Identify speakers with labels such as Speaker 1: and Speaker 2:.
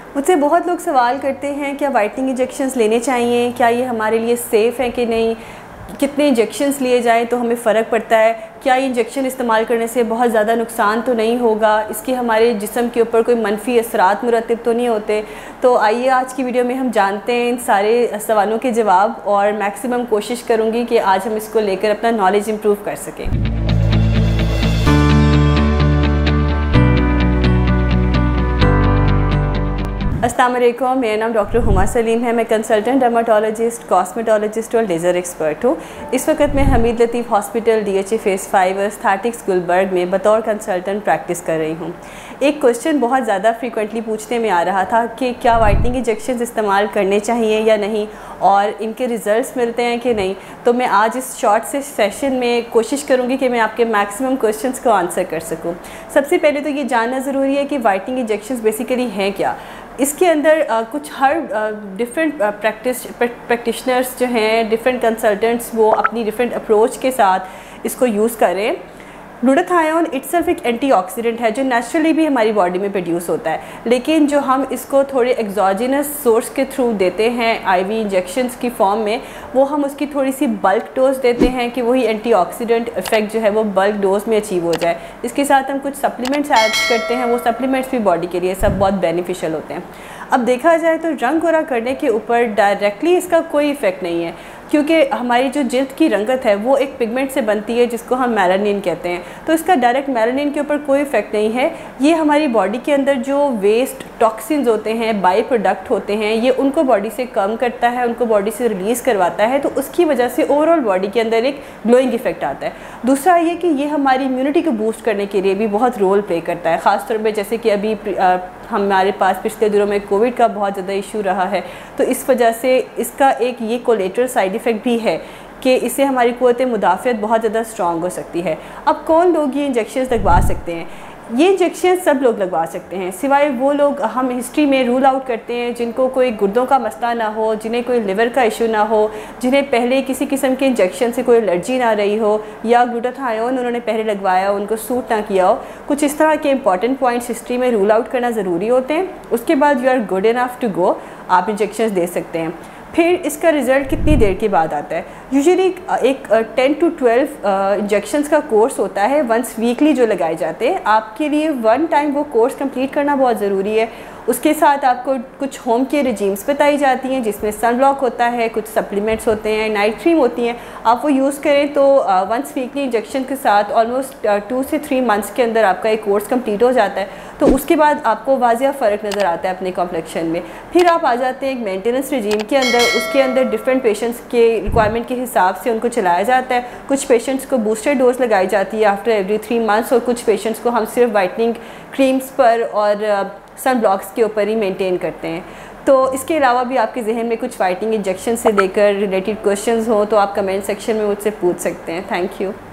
Speaker 1: मुझसे बहुत लोग सवाल करते हैं क्या वाइटनिंग इंजेक्शंस लेने चाहिए, क्या ये हमारे लिए सेफ़ है कि नहीं, कितने इंजेक्शंस लिए जाएं तो हमें फ़र्क पड़ता है, क्या ये इंजेक्शन इस्तेमाल करने से बहुत ज़्यादा नुकसान तो नहीं होगा, इसके हमारे जिस्म के ऊपर कोई मनफी असरात मुरतब तो नहीं होते। तो आइए आज की वीडियो में हम जानते हैं इन सारे सवालों के जवाब और मैक्सिमम कोशिश करूँगी कि आज हम इसको लेकर अपना नॉलेज इम्प्रूव कर सकें। अस्सलाम वालेकुम, मेरा नाम डॉक्टर हुमा सलीम है। मैं कंसल्टेंट डर्माटोलॉजिस्ट, कॉस्मेटोलॉजिस्ट और लेज़र एक्सपर्ट हूँ। इस वक्त मैं Hameed Latif hospital DHA phase 5 aesthetics Gulberg में बतौर कंसल्टेंट प्रैक्टिस कर रही हूँ। एक क्वेश्चन बहुत ज़्यादा फ्रीक्वेंटली पूछने में आ रहा था कि क्या वाइटनिंग इंजेक्शन इस्तेमाल करने चाहिए या नहीं और इनके रिज़ल्ट्स मिलते हैं कि नहीं। तो मैं आज इस शॉर्ट से सेशन में कोशिश करूँगी कि मैं आपके मैक्सिमम क्वेश्चंस को आंसर कर सकूँ। सबसे पहले तो ये जानना ज़रूरी है कि वाइटनिंग इंजेक्शन बेसिकली हैं क्या। इसके अंदर कुछ हर डिफरेंट प्रैक्टिशनर्स जो हैं, डिफरेंट कंसल्टेंट्स, वो अपनी डिफरेंट अप्रोच के साथ इसको यूज़ करें। ग्लूटाथायोन इटसेल्फ एक एंटीऑक्सीडेंट है जो नेचुरली भी हमारी बॉडी में प्रोड्यूस होता है, लेकिन जो हम इसको थोड़े एक्सोजिनस सोर्स के थ्रू देते हैं IV इंजेक्शंस की फॉर्म में, वो हम उसकी थोड़ी सी बल्क डोज देते हैं कि वही एंटीऑक्सीडेंट इफेक्ट जो है वो बल्क डोज में अचीव हो जाए। इसके साथ हम कुछ सप्लीमेंट्स ऐड करते हैं, वो सप्लीमेंट्स भी बॉडी के लिए सब बहुत बेनिफिशियल होते हैं। अब देखा जाए तो रंग गोरा करने के ऊपर डायरेक्टली इसका कोई इफ़ेक्ट नहीं है, क्योंकि हमारी जो जिल्द की रंगत है वो एक पिगमेंट से बनती है जिसको हम मेलानिन कहते हैं। तो इसका डायरेक्ट मेलानिन के ऊपर कोई इफ़ेक्ट नहीं है। ये हमारी बॉडी के अंदर जो वेस्ट टॉक्सिन्स होते हैं, बाई प्रोडक्ट होते हैं, ये उनको बॉडी से कम करता है, उनको बॉडी से रिलीज़ करवाता है। तो उसकी वजह से ओवरऑल बॉडी के अंदर एक ग्लोइंग इफेक्ट आता है। दूसरा ये कि ये हमारी इम्यूनिटी को बूस्ट करने के लिए भी बहुत रोल प्ले करता है। ख़ासतौर पर जैसे कि अभी हमारे पास पिछले दिनों में कोविड का बहुत ज़्यादा इशू रहा है, तो इस वजह से इसका एक ये कोलेटरल साइड इफ़ेक्ट भी है कि इससे हमारी क़ुव्वत मुदाफ़ियत बहुत ज़्यादा स्ट्रॉन्ग हो सकती है। अब कौन लोग ये इंजेक्शन लगवा सकते हैं? ये इंजेक्शन सब लोग लगवा सकते हैं, सिवाय वो लोग हम हिस्ट्री में रूल आउट करते हैं जिनको कोई गुर्दों का मसला ना हो, जिन्हें कोई लिवर का इशू ना हो, जिन्हें पहले किसी किस्म के इंजेक्शन से कोई एलर्जी ना रही हो, या ग्लूटाथायोन उन्होंने पहले लगवाया, उनको सूट ना किया हो। कुछ इस तरह के इंपॉर्टेंट पॉइंट्स हिस्ट्री में रूल आउट करना ज़रूरी होते हैं। उसके बाद you are good enough to go, आप इंजेक्शन दे सकते हैं। फिर इसका रिज़ल्ट कितनी देर के बाद आता है? यूजुअली एक 10 to 12 इंजेक्शंस का कोर्स होता है, वंस वीकली जो लगाए जाते हैं। आपके लिए वन टाइम वो कोर्स कंप्लीट करना बहुत ज़रूरी है। उसके साथ आपको कुछ होम केयर रिजीम्स बताई जाती हैं जिसमें सन ब्लॉक होता है, कुछ सप्लीमेंट्स होते हैं, नाइट क्रीम होती हैं। आप वो यूज़ करें तो वंस वीकली इंजेक्शन के साथ ऑलमोस्ट 2 से 3 मंथ्स के अंदर आपका एक कोर्स कंप्लीट हो जाता है। तो उसके बाद आपको वाज़िया फ़र्क नज़र आता है अपने कॉम्प्लेक्शन में। फिर आप आ जाते हैं एक मेंटेनेंस रिजीम के अंदर। उसके अंदर डिफरेंट पेशेंट्स के रिक्वायरमेंट के हिसाब से उनको चलाया जाता है। कुछ पेशेंट्स को बूस्टर डोज लगाई जाती है आफ्टर एवरी 3 मंथ्स, और कुछ पेशेंट्स को हम सिर्फ वाइटनिंग क्रीम्स पर और सन ब्लॉक्स के ऊपर ही मेंटेन करते हैं। तो इसके अलावा भी आपके जहन में कुछ वाइटनिंग इंजेक्शन से लेकर रिलेटेड क्वेश्चंस हो तो आप कमेंट सेक्शन में मुझसे पूछ सकते हैं। Thank you.